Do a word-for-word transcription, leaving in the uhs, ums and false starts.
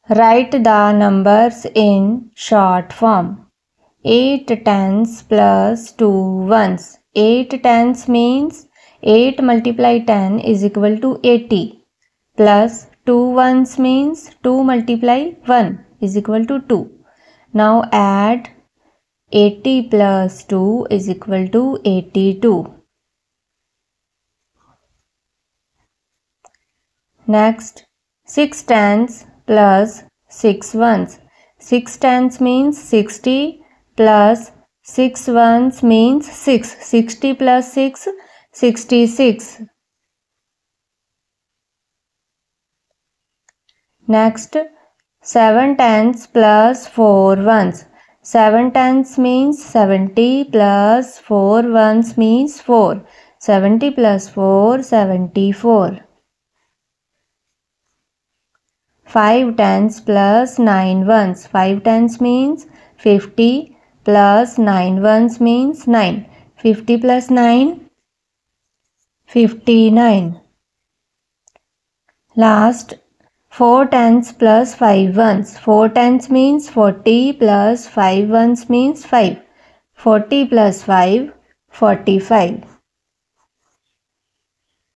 Write the numbers in short form. eight tens plus two ones. eight tens means eight multiply ten is equal to eighty. Plus two ones means two multiply one is equal to two. Now add eighty plus two is equal to eighty-two. Next, six tens plus six ones. six tens means sixty plus six ones means six. sixty plus six, sixty-six. Next, seven tens plus four ones. seven tens means seventy plus four ones means four. seventy plus four, seventy-four. five tens plus nine ones. five tens means fifty plus nine ones means nine. fifty plus nine, fifty-nine. Last, four tens plus five ones. four tens means forty plus five ones means five. forty plus five, forty-five.